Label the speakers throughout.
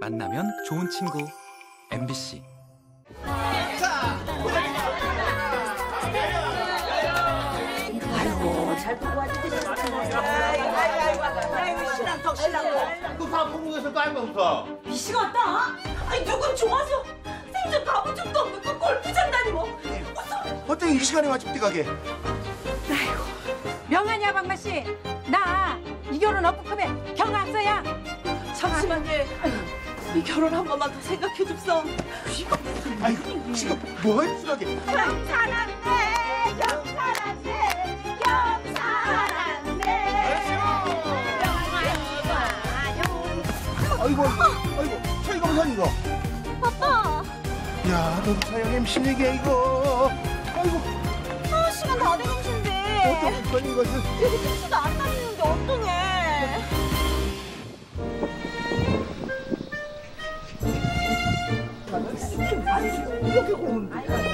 Speaker 1: 만나면 좋은 친구 MBC.
Speaker 2: 아이고 잘 보고 왔는데 아이고 신랑 덕신랑
Speaker 3: 그밥 먹으면서 깔면서
Speaker 2: 미식 왔다. 아니 누군 좋아서 생전 가본 적도 없는 그 골프장 다니고
Speaker 3: 어떻게 이 시간에 와집 뛰가게?
Speaker 4: 아이고 명하냐 박마씨, 나 이 결혼 어떡하면 경았어야.
Speaker 2: 잠시만 이 결혼 한 번만 더 생각해 줍소.
Speaker 3: 아이고 지금 뭐 했으라게?
Speaker 2: 경사랑네 경사랑네 경사랑네.
Speaker 3: 아이고 저희가 무슨 이거?
Speaker 2: 아빠
Speaker 3: 야, 너 사연 MC에게 이거. 아이고
Speaker 2: 시간 다 돼가신데
Speaker 3: 어떤 건 이것을?
Speaker 2: 여기 택시도 안 다니는데 어떡해.
Speaker 3: 이렇게 고운.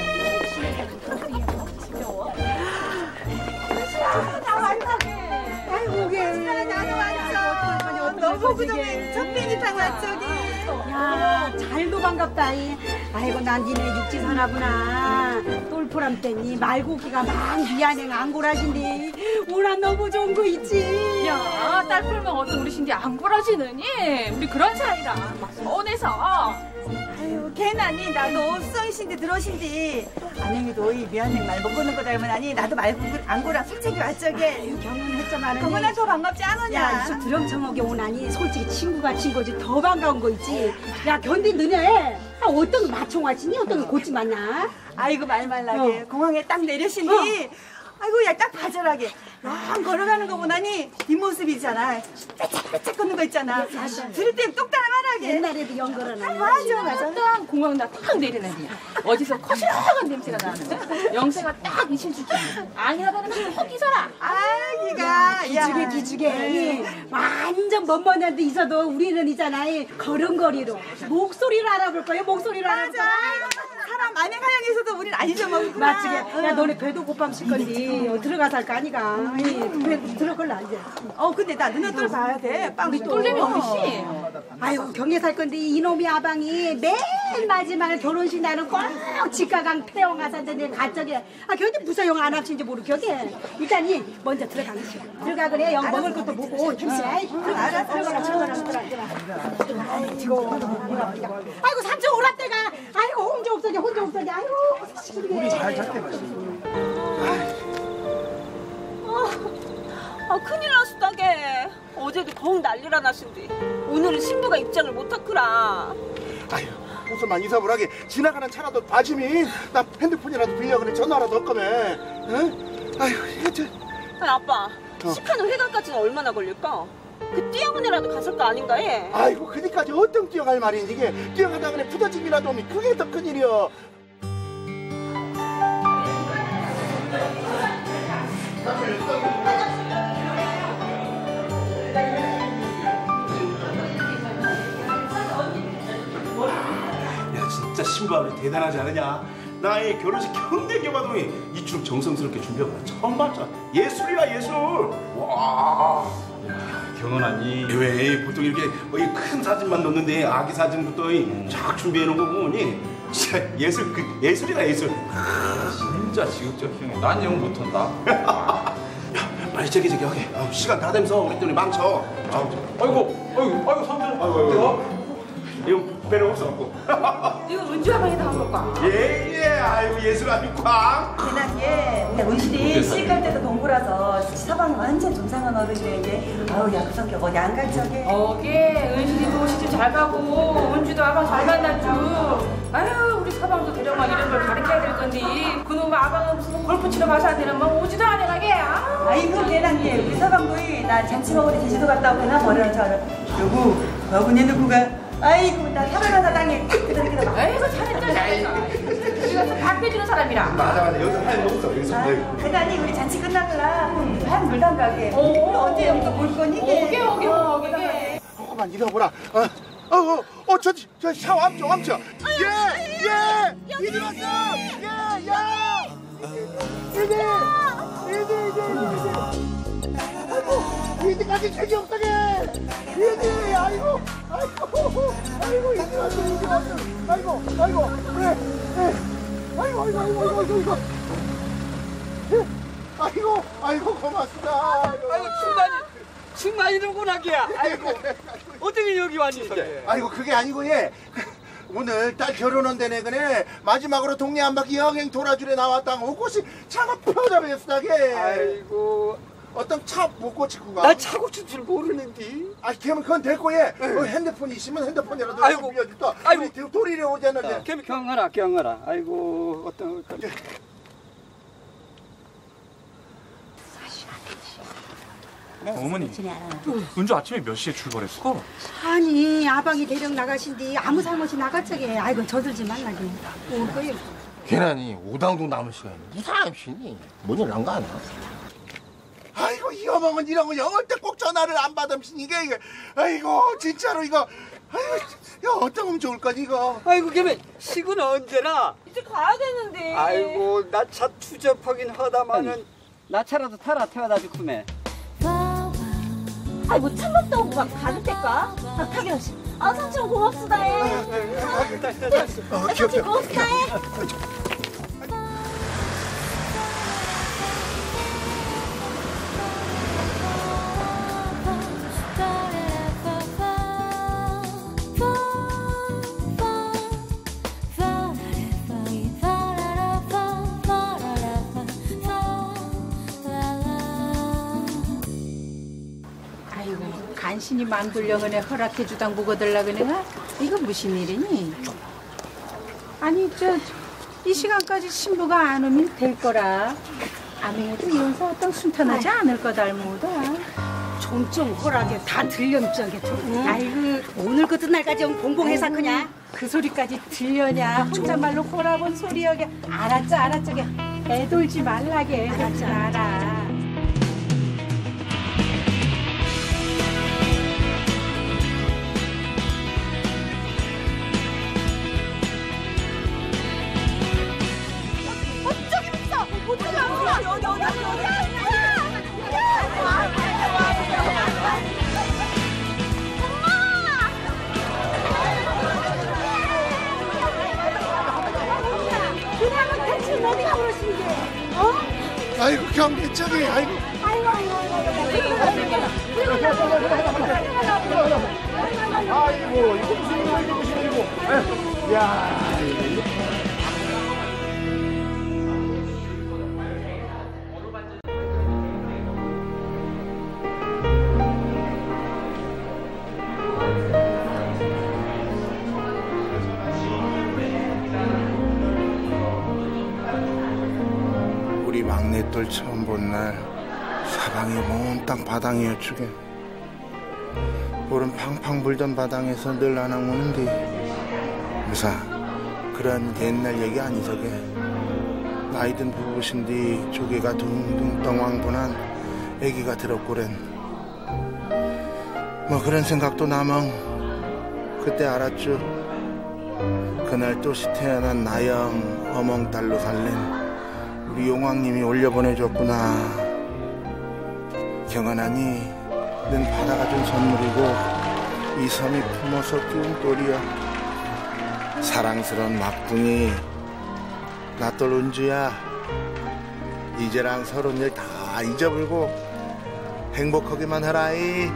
Speaker 2: 나 왔다.
Speaker 4: 아이고 게
Speaker 2: 나도 왔어. 너무 그동안 첫비기탕 왔더니.
Speaker 4: 야 잘도 반갑다. 아이고 난 니네 육지 사나구나. 똘포람 땐니 말고기가 막 미안해 안골하신데 오라 너무 좋은 거 있지.
Speaker 5: 야, 딸 풀면 어떤 우리신데 안 골아지느니? 우리 그런 사이라 막 서운해서.
Speaker 2: 아유 걔나니 나도 수성이신데 들어오신디. 아님이도 이 미안해 말 못 거는 거 닮은 아니 나도 말고 안고랑 솔직히 왔저게.
Speaker 4: 경연했자마는
Speaker 2: 그거나 더 반갑지 않으냐.
Speaker 4: 야 이쪽 드럼청하게 오나니 솔직히 친구가 친거지 더 반가운 거 있지. 야 견디 너네 어떤 거 마총 왔지니 어떤 거 고치 만나.
Speaker 2: 아이고 말 말라게 공항에 딱 내려신디. 아이고 야 딱 바절하게 랑 걸어가는 거 보나니 뒷모습이잖아. 빼짝빼짝 걷는 거 있잖아. 들을 땐 똑딱하게.
Speaker 4: 옛날에도 연거라나.
Speaker 2: 맞아.
Speaker 5: 딱 공항 나딱 내리는 데야. 어디서 거실한 냄새가 나는데? 영세가 딱 이실주지. 아니라다는 그 헛기사라.
Speaker 2: 아기가
Speaker 4: 기죽에 완전 먼먼한 데 있어도 우리는 있잖아 걸음걸이로 목소리로 알아볼 거야. 목소리로 알아볼 거야.
Speaker 2: 사람 만행하양에서도 우린 안 잊어먹구나.
Speaker 4: 맞지? 야 너네 배도 고밤 실 건지 들어가서 할 거 아니가. 배 들어갈라 이제.
Speaker 2: 근데 나 눈에 뜰 봐야 돼. 빵
Speaker 5: 우리 똘림이 어미씨.
Speaker 4: 아유 경에 살 건데 이놈의 아방이 맨 마지막 결혼식 날은 꼭 직가강 태영 가사인데 가짜게 견디 무사 영 안 합친지 모르겠게. 일단 먼저 들어가겠어. 들어가 그래. 영 먹을 것도 보고 잠시.
Speaker 2: 알았어.
Speaker 4: 들어가라. 아이고 삼촌 오라때가. 아이고 혼자 없어져. 아이고
Speaker 3: 우리 잘 잤대 마시.
Speaker 2: 큰일 났다게. 어제도 더욱 난리라 났는데 오늘은 신부가 입장을 못하구라.
Speaker 3: 아휴 무슨만 이사불하게 지나가는 차라도 봐주미. 나 핸드폰이라도 빌려 그래 전화라도 할 거면. 응? 아휴 이제.
Speaker 2: 아빠 시카는 회관까지는 얼마나 걸릴까? 그 뛰어문이라도 갔을 거 아닌가 해.
Speaker 3: 아이고 그니까지 어떤 뛰어갈 말인지 이게 뛰어가다 그래 부서짐이라도 오면 그게 더 큰일이여.
Speaker 6: 야 진짜 신부아버지 대단하지 않으냐? 나의 결혼식 현대게 봐도니 이춤 정성스럽게 준비하고 처음 봤잖아. 예술이야 예술. 와.
Speaker 7: 결혼하니?
Speaker 6: 왜 보통 이렇게 큰 사진만 넣는데 아기 사진부터 쫙 준비해 놓은 거 보니 진짜 예술이다 예술.
Speaker 7: 진짜 지극적형이. 난 영 못한다.
Speaker 6: 야 빨리 저기 하게. 시간 다 되면서 우리 또니 망쳐.
Speaker 7: 아이고 삼촌.
Speaker 6: 아이고. 이거 배려 없어갖고.
Speaker 5: 이거 은주 아방에다 한 걸까?
Speaker 6: 예. 아이고 예술 아주 꽝.
Speaker 2: 걔나게 은실이 시갈 때도 동부라서 사방 완전 정상한 어른인데 아우 약속해 어디 안 갈 적에.
Speaker 5: 어게 은실이도 시집 잘 가고 은주도 아방 잘 만났죠. 아유 우리 사방도 대령아 이런 걸 가르쳐야 될 건데 그놈의 아방은 무슨 골프 치러 가서 안 되는 뭐 오지도 안 해가게.
Speaker 2: 아이고 걔나게 우리 사방도이 나 잔치 먹으러 제주도 갔다 오고 나 머리를 잘. 여군이 누구가? 아이고 나 사랑하는 사당에 딱 그러니까
Speaker 5: 아이고 잘했죠. 우리가 또 박해주는 사람이라.
Speaker 6: 맞아 여기서 하얀 거 없어 여기서.
Speaker 2: 그다니 우리 잔치 끝나더라 한 물도 안 가게. 언제 여기서 볼 거니?
Speaker 5: 오게.
Speaker 3: 조금만 이러보라. 저 샤워 암쳐. 예. 이리 왔어. 이제. 아이고 이제까지 책이 없다게. 이제 아이고. 아이고 이제 왔어. 아이고 그래. 아이고 고맙습니다.
Speaker 8: 아이고 충만이는구나 걔야. 아이고 어떻게 여기 왔는데?
Speaker 3: 아이고 그게 아니고 예. 오늘 딸 결혼한다네 그네 마지막으로 동네 한 바퀴 여행 돌아주래 나왔다. 옷곳이 차가 펴잡혔다게.
Speaker 8: 아이고
Speaker 3: 어떤 차 못 고치고 가.
Speaker 8: 나 차 고칠 줄 모르는데.
Speaker 3: 아 걔면 그건 될 거예. 핸드폰이 있으면 핸드폰이라도
Speaker 8: 아이고.
Speaker 3: 빌려줄까.
Speaker 8: 아이고.
Speaker 3: 우리 돌이래 오자는데.
Speaker 8: 경하라. 아이고 어떤
Speaker 1: 어머니, 은주 아침에 몇 시에 출발했어?
Speaker 4: 아니 아방이 대령 나가신디 아무 잘못이 나갔저게. 아이고 저들지 말라게. 올 거예요.
Speaker 9: 괜히 오당동 남은 시간에 무슨 암시니? 뭔 일 안 가나?
Speaker 3: 아이고 이 어멍은 이런 거 영을 때 꼭 전화를 안 받음신 이게 아이고 진짜로 이거 아이고 이거 어떤 하면 좋을 거지 이거.
Speaker 8: 아이고 걔는 시군 언제나?
Speaker 5: 이제 가야 되는데.
Speaker 8: 아이고 나 차 투접하긴 하다마는 나 차라도 타라 태워다 주구매.
Speaker 5: 아이고 참만 떠오고 가도 될까? 타기라 씨. 삼촌 고맙습니다.
Speaker 3: 귀엽다.
Speaker 5: 고맙습니다.
Speaker 10: 간신히 만들려그네 허락해주당 보고들라 그네가 이거 무슨 일이니? 아니 이 시간까지 신부가 안 오면 될 거라. 아맹에도 이혼사 어떤 순탄하지 않을 거다 알모다.
Speaker 4: 좀 허락해. 다 들렴쩍게. 아이고 오늘 같은 날까지 봉봉해서 그냥.
Speaker 10: 그 소리까지 들려냐? 혼잣말로 꼬라본 소리여게. 알았죠. 애돌지 말라게. 애돌지 알아.
Speaker 3: 아이고 경비증이 아이고. 아이고 이거 무슨 일이고. 야. 우리 막내딸 처음 본 날 사방이 몽땅 바당이었주게. 볼은 팡팡 불던 바당에서 늘 나랑 오는데 무사 그런 옛날 얘기 아니서게. 나이든 부부신디 조개가 둥둥 떠왕분한 애기가 들었고랜. 뭐 그런 생각도 나멍. 그때 알았죠. 그날 또시 태어난 나영 어멍딸로 살린 우리 용왕님이 올려보내줬구나. 경은하니 는 받아가 준 선물이고 이 섬이 품어서 키운 똘이야. 사랑스러운 막둥이 나똘 은주야. 이제랑 서러운 일 다 잊어버리고 행복하기만 하라이.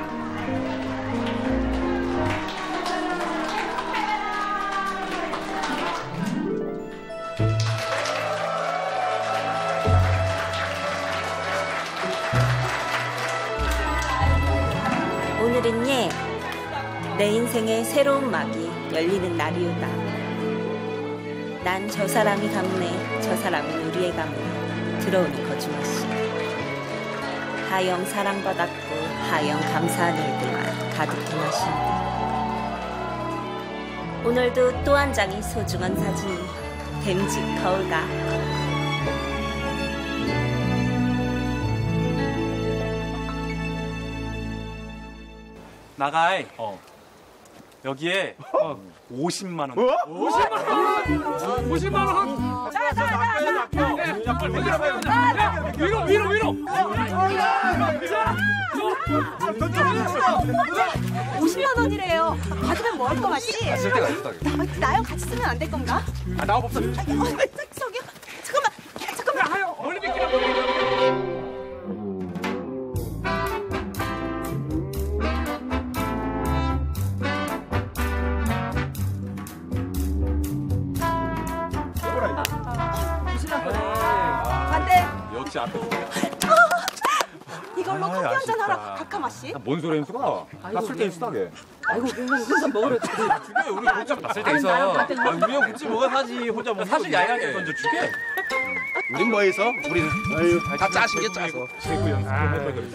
Speaker 11: 오늘은 내 인생의 새로운 막이 열리는 날이오다. 난 저 사람이 감네, 저 사람은 우리의 감네. 들어오니 거짓말씨. 하영 사랑받았고 하영 감사한 일들만 가득히 마신다. 오늘도 또 한 장의 소중한 사진이 댐직 거울가.
Speaker 1: 나가이. 여기에 50만 원.
Speaker 5: 50만 원. 자, 빨리 위로. 50만
Speaker 12: 20만 원이래요. 받으면 뭐 할 거 같지?
Speaker 7: 쓸 데가 있다.
Speaker 12: 나랑 같이 쓰면 안 될 건가?
Speaker 7: 나 없어.
Speaker 12: 저기요. 잠깐만.
Speaker 7: 아유, 멀리 비키라.
Speaker 2: 반대.
Speaker 7: 역시 앞에.
Speaker 12: 이걸로 커피 한잔 하라, 가까마 씨.
Speaker 7: 뭔 소리 현수가? 나 쓸 때 있으다게.
Speaker 8: 아이고 혼자 먹으래.
Speaker 7: 주게 우리 혼자 쓸 때 있어. 우리 형 굳이 뭐가 사지 혼자 먹는 사실 야야게 먼저 주게.
Speaker 3: 우린 뭐 해서? 우린 다 짜신 게 짜고.
Speaker 7: 세구 연습 좀 해봐 그래.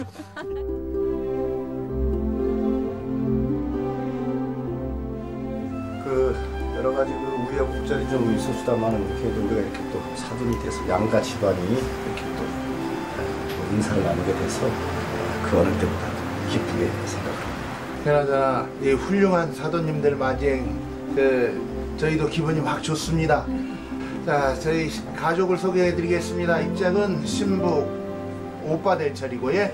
Speaker 9: 그 여러 가지 그 우여곡절이 좀 있었수다마는 그래도 우리가 이렇게 또 사돈이 돼서 양가 집안이 이렇게 또 인사를 나누게 돼서 그 어느 때보다 기쁘게 생각을 합니다.
Speaker 3: 그나저나 이 훌륭한 사돈님들 맞이해 저희도 기분이 막 좋습니다. 자, 저희 가족을 소개해드리겠습니다. 입장은 신부 오빠 대철이고 예.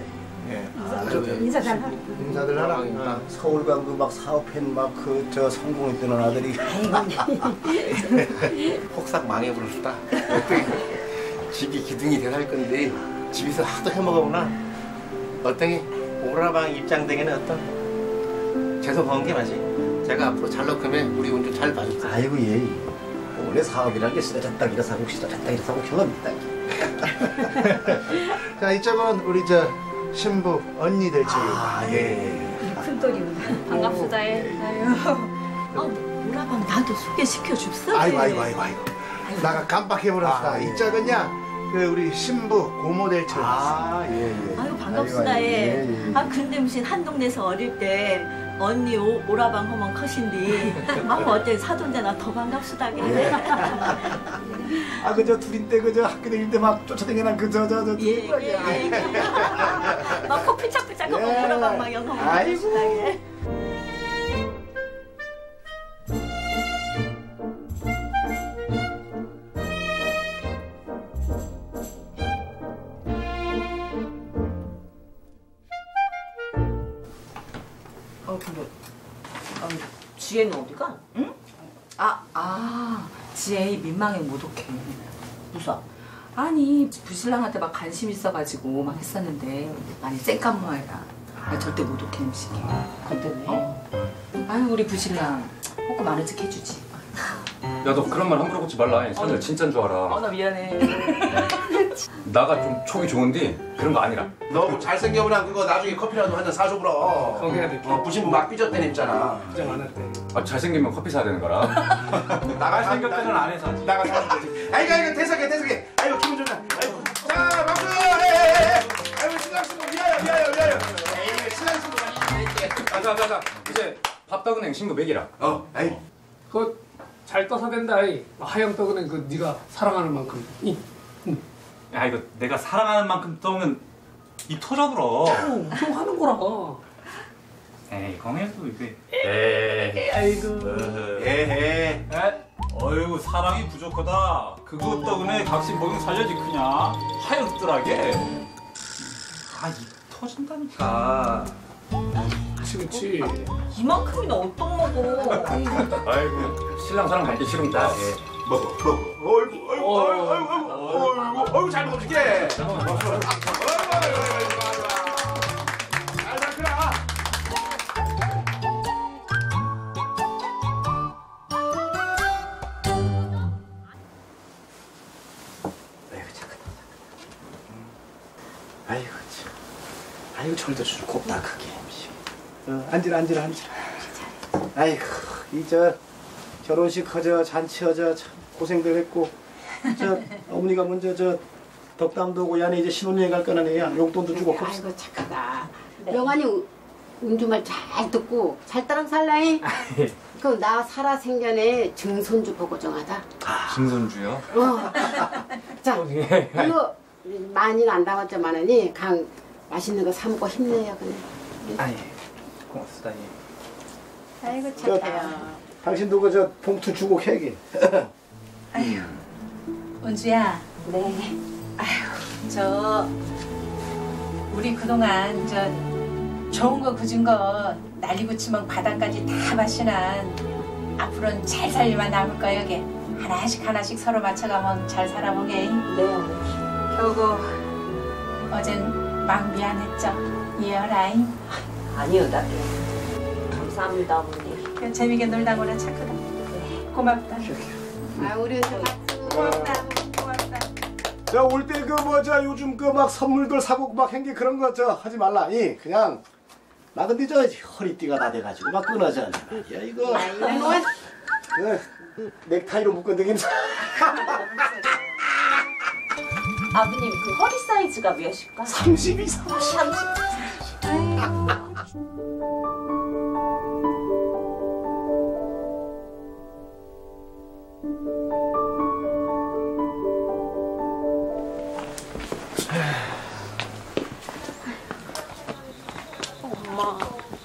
Speaker 3: 인사들 하라.
Speaker 9: 서울 간 그 막 사업했 막 그 저 성공했던 아들이 폭삭 망해버렸다. 집이 기둥이 돼갈 건데 집에서 하도 해먹어보나 어떤 오라방 입장되기는 어떤 죄송한 게 맞지. 제가 앞으로 잘 놓으면 우리 운전 잘 봐줬어. 아이고 예. 원래 사업이라는 게 쓰러졌다 일어서고 쓰러졌다 일어서고 경험이 있다.
Speaker 3: 자, 이쪽은 우리 저 신부 언니 대철이고.
Speaker 9: 예.
Speaker 4: 큰돌이구나.
Speaker 12: 반갑습니다. 오라방 나도 소개시켜 줍소.
Speaker 3: 아이고. 나가 깜빡해버렸다. 이쪽은야 그 우리 신부 고모 대철.
Speaker 9: 예.
Speaker 12: 아유 반갑습니다. 예. 근데 무슨 한 동네에서 어릴 때 언니 오라방 허먼 컷인데 어때 사돈자나 더 반갑수다 그래.
Speaker 9: 그저 둘인데 그저 학교 다닐 때 막 쫓아다니는 그저
Speaker 12: 예. 막 커피 찾고 오라방 막 영어 반갑수다 그래.
Speaker 13: 지혜는 어디가? 응? 지혜 민망해 못 오게. 무사? 아니 부신랑한테 막 관심 있어가지고 막 했었는데 많이 쌩까모아라. 절대 못 오게 음식이. 근데 왜? 아유 우리 부신랑 호구 많은 척 해주지.
Speaker 7: 야 너 그런 말 함부로 걷지 말라. 사실 진짜인 줄 알아.
Speaker 13: 나 미안해.
Speaker 7: 나가 좀 촉이 좋은데 그런 거 아니라.
Speaker 6: 너무 잘생겨보라 그거 나중에 커피라도 한 잔 사줘 그럼. 부신부 막 삐졌대 냈잖아.
Speaker 7: 잘생기면 커피 사야 되는 거라.
Speaker 6: 나갈 생겼다는 안 해서. 나가 사는 아이고 대석해. 아이고 기분 좋다. 아이고 자 박수. 아이고 신랑 신부 미안해요. 에이 신랑 신부.
Speaker 7: 자 이제 밥 따구냉 신부 먹이라.
Speaker 6: 아이.
Speaker 8: 그거 잘 떠서 된다. 하영 떠그는 그 네가 사랑하는 만큼.
Speaker 1: 야 이거 내가 사랑하는 만큼 떠오면 이 터져불어.
Speaker 8: 좀 하는 거라.
Speaker 1: 에이 공해도 이게.
Speaker 8: 아이고.
Speaker 1: 에헤. 어이구 사랑이 부족하다. 그거 때문에 각신 복용 살려지 그냥 하였더라게. 이 터진다니까.
Speaker 8: 그치.
Speaker 12: 이만큼이나 어떤 먹어.
Speaker 7: 아이고 신랑 사랑 갈기 싫은가.
Speaker 6: 먹어. 어이구 잘 먹어줄게. 잘 먹어라.
Speaker 9: 아이고 절도 줄 곱다 그게. 앉으라. 아이고 이 저 결혼식 허저 잔치 허저 참 고생들 했고 저 어머니가 먼저 저 덕담도 오고 야네 이제 신혼여행 갈 거는 애야 용돈도 주고 컵시다.
Speaker 4: 아이고 착하다. 명환이 운주말 잘 듣고 잘 따라 살라잉. 그 나 살아 생전에 증손주 보고 정하다.
Speaker 7: 증손주요?
Speaker 4: 자 이거 많이는 안 담았지만은 강 맛있는 거 사 먹고 힘내요 그래.
Speaker 7: 고맙습니다.
Speaker 4: 아이고 착해요.
Speaker 9: 당신도 그 저 봉투 주고 캐기.
Speaker 10: 아휴, 은주야.
Speaker 4: 네.
Speaker 10: 우리 그동안 좋은 거 그준 거 날리고 치면 바닥까지 다 마시난 앞으로는 잘 살기만 남을 거야 여기. 하나씩 서로 맞춰가면 잘 살아보게. 네. 겨우 어젠 막 미안했죠. 이해라잉.
Speaker 12: 아니요, 나도. 감사합니다, 어머니.
Speaker 10: 그냥 재미있게 놀다보나 착하다. 고맙다. 아, 우리 고맙다.
Speaker 6: 자, 올 때 그 뭐자 요즘 그 막 선물들 사고 막 행기 그런 거 저 하지 말라. 이 그냥 나 근데 저 허리띠가 다 돼가지고 막 끊어져. 야 이거 그 넥타이로 묶어당기면서.
Speaker 12: 아버님 그 허리 사이즈가 몇일까?
Speaker 6: 32, 30.
Speaker 12: 엄마.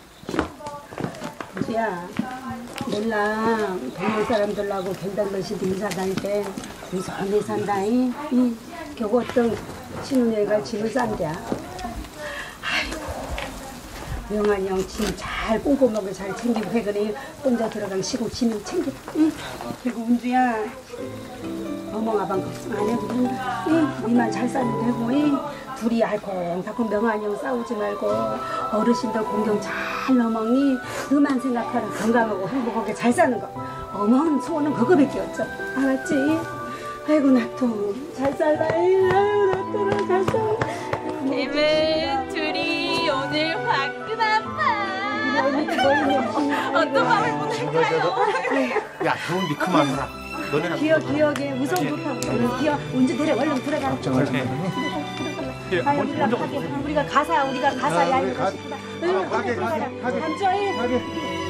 Speaker 4: 은주야, 몰라. 동네 사람들하고 갱단머시도 인사 다닐 때 무서운 산다잉. 겨우 어떤 신혼여행 갈 짐을 싼대야. 아이고, 명환이 형 짐 잘 꼼꼼하게 잘 챙기고 해그네. 혼자 들어간 시국 짐을 챙겨. 그리고 은주야, 어멍아방 걱정 안 해도 된다. 니만 잘 살면 되고. 둘이 알콩달콩 명환이 형 싸우지 말고 어르신들 공경 잘 넘어니 너만 생각하라. 건강하고 행복하게 잘 사는 거. 어머니 소원은 그거밖에 없죠. 알았지? 아이고 나또 잘 살라. 아이고 나또 잘 살라.
Speaker 11: 님은 둘이 오늘 화끈한 밤. 어떤 밤을 보낼까요?
Speaker 9: 야, 그건 니 그만 해라. 너네랑
Speaker 4: 기억에 우선 못하고 기억 언제 데려 얼른 들어가. 우리가 가사 야 이거 가게 감정이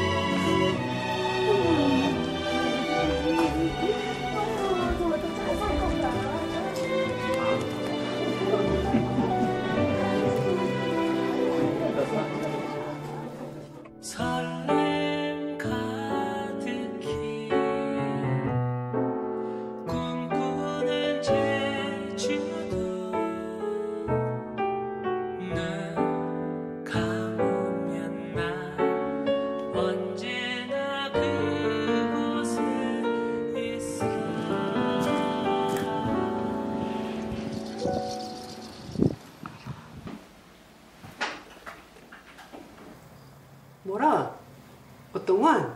Speaker 14: 뭐라? 어떤 건?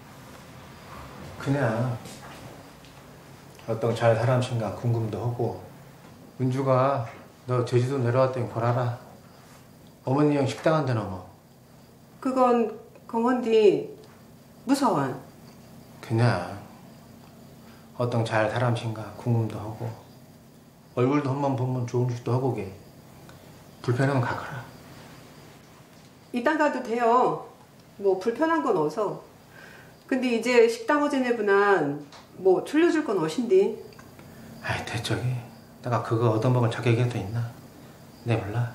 Speaker 9: 그냥 어떤 잘 사람인가 궁금도 하고. 은주가 너 제주도 내려왔더니 보라라. 어머니 형 식당 한 대 넘어.
Speaker 14: 그건 공헌디 무서워.
Speaker 9: 그냥 어떤 잘 사람인가 궁금도 하고 얼굴도 한번 보면 좋은 짓도 하고 게. 불편하면 가거라.
Speaker 14: 이딴 가도 돼요. 뭐 불편한 건 어서. 근데 이제 식당 어제네분한 뭐 줄여줄 건 어신디?
Speaker 9: 아이 대저기 내가 그거 얻어먹을 자격이 또 있나? 내 몰라.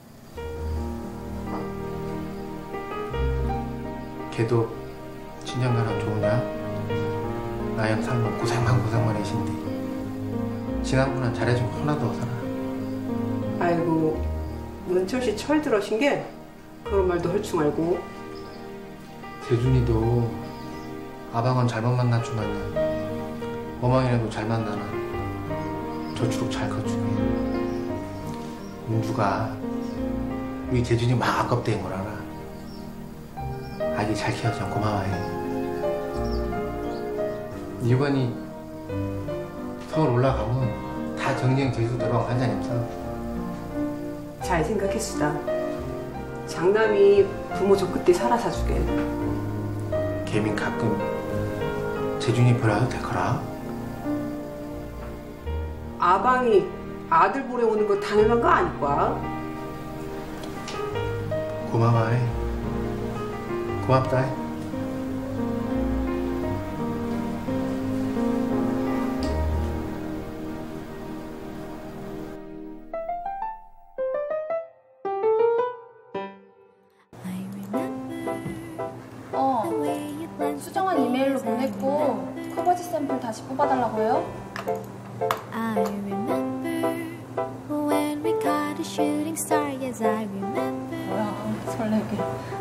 Speaker 9: 걔도 친정가랑 좋으냐? 나형 살면 고생만 해신디. 지난번엔 잘해준 거 하나도 없어라.
Speaker 14: 아이고 문철씨 철 들어신 게 그런 말도 할 줄 알고.
Speaker 9: 재준이도 아방은 잘못 만났지만 어망이라도 잘 만나나 저축 잘 커주게. 은주가 우리 재준이 막 아깝대인 걸 알아. 아기 잘 키워줘. 고마워해. 이번이 서울 올라가면 다 정정 제주도랑 환자님 써.
Speaker 14: 잘 생각했수다. 장남이 부모 저 그때 살아 사주게.
Speaker 9: 개민 가끔 재준이 보라도 될거라.
Speaker 14: 아방이 아들 보러 오는 거 당연한 거 아닐까?
Speaker 9: 고마워해. 고맙다.
Speaker 15: 수정한 이메일로 보냈고 커버지 샘플 다시 뽑아달라고 해요?
Speaker 16: I remember when we caught a shooting star. Yes, I remember.
Speaker 15: 뭐야, 설레게.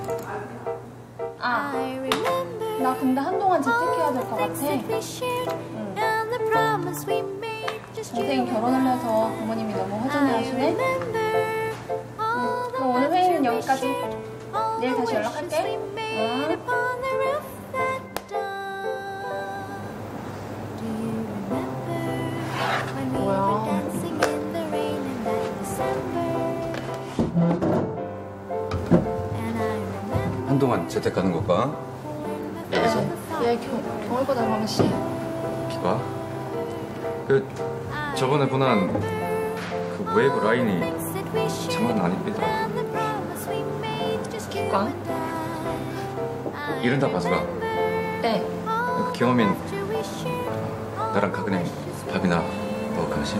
Speaker 15: 아, 나 근데 한동안 재택해야 될 것 같아. 동생이 결혼하면서 부모님이 너무 허전해 하시네. 그럼 오늘 회의는 여기까지. 내일 다시 연락할게. 뭐야?
Speaker 7: 한동안 재택 가는 걸까? 여기서?
Speaker 15: 얘 경월고 닮은 씨.
Speaker 7: 비가? 저번에 보난 그 웨이브 라인이 장난 아닙니다.
Speaker 15: 기광?
Speaker 7: 이른다 바수가.
Speaker 15: 네.
Speaker 7: 그 경험인 나랑 가그냥 밥이나 먹을까시?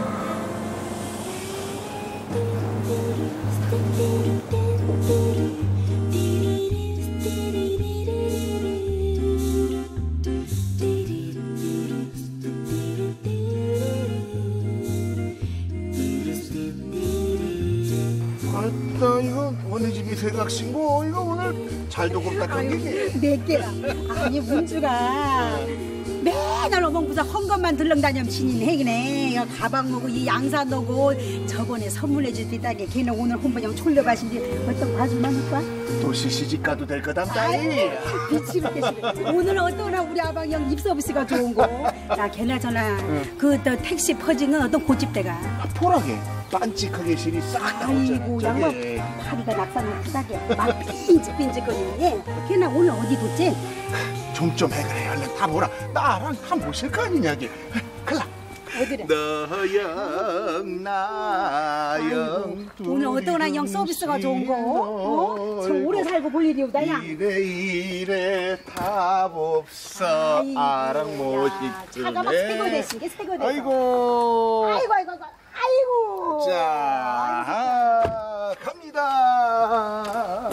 Speaker 3: 아따 이거 어느 집이 새각신고 이거 오늘 잘도 곱다 경기게.
Speaker 4: 네 개라. 아니 문주가 맨날 어멍부자 헝것만 들렁다녀시는 행이네. 이거 가방 먹고 이 양산 넣고 저번에 선물해줄 비다게 걔는 오늘 혼번영 졸려가신지 어떤 봐주만 할까?
Speaker 3: 도시 시집 가도 될 거다 따이.
Speaker 4: 미치겠어. 오늘 어떠나 우리 아방 형 입서비스가 좋은 거. 나 걔나저나 그 또 택시 퍼징은 어떤 고집대가.
Speaker 3: 포라게 빤찍하게 실이 싹 나오잖아.
Speaker 4: 아이고 양반 파리가 낙산을 크다게 막 빈직빈직거리네. 걔나 오늘 어디 뒀지?
Speaker 3: 좀 해 그래. 얼른 다 보라. 나랑 한 보실 거 아니냐게. 클라.
Speaker 4: 어디래?
Speaker 3: 너영 나영
Speaker 4: 오늘 어떠나 형 서비스가 좋은 거. 어? 저 오래 살고 볼 일이 없다 야.
Speaker 3: 이래 답 없어. 아랑 멋있네.
Speaker 4: 차가 막 새거 대신 게 새거 대신.
Speaker 3: 아이고.
Speaker 4: 아이고.
Speaker 3: 자 갑니다.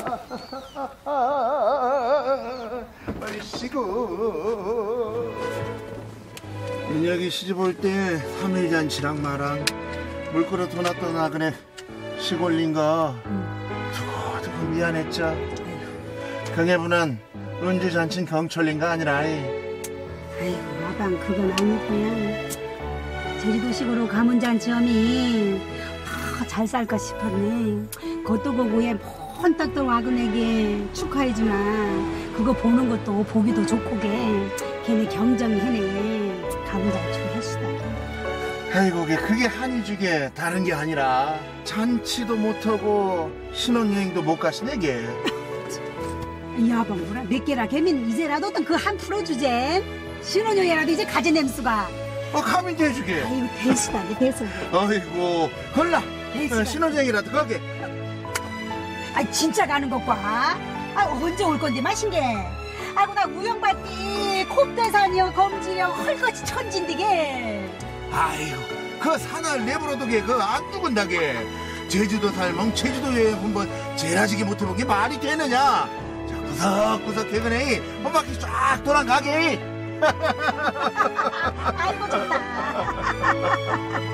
Speaker 3: 얼씨구. 민혁이 시집 올 때 3일 잔치랑 마랑 물 끓여 도놨던 나그네 시골린가 두고두고 미안했죠. 경애분은 은주 잔친 경철린가 아니라
Speaker 4: 아이고 아방 그건 아니고요. 제주도식으로 가문 잔치엄이 잘 살까 싶었네. 그것도 보고에 폰딱도 와그네게 축하해주나 그거 보는 것도 보기도 좋고게 걔네 경정이 해네. 가문 잔치 했수다.
Speaker 3: 아이고 그게 한이 주게 다른 게 아니라 잔치도 못하고 신혼여행도 못 가시네게.
Speaker 4: 이 아방 뭐라 몇 개라 걔는 이제라도 어떤 그 한 풀어주제. 신혼여행이라도 이제 가지 냄수가.
Speaker 3: 가면 돼주게.
Speaker 4: 아이고 대수다게 대수.
Speaker 3: 아이고 헐라 신혼여행이라도 거기.
Speaker 4: 아 진짜 가는 것과. 아 언제 올 건데 마신게. 아이고 나 우영밭이 콥대산이여 검지여 헐거치 천진디게.
Speaker 3: 아이고 그 산을 내버려두게 그 안 두근다게. 제주도 살면 제주도 여행 한번 제라지게 못해본 게 말이 되느냐. 자 구석구석 개근에 한 바퀴 쫙 돌아가게.
Speaker 4: 아이고 좋다.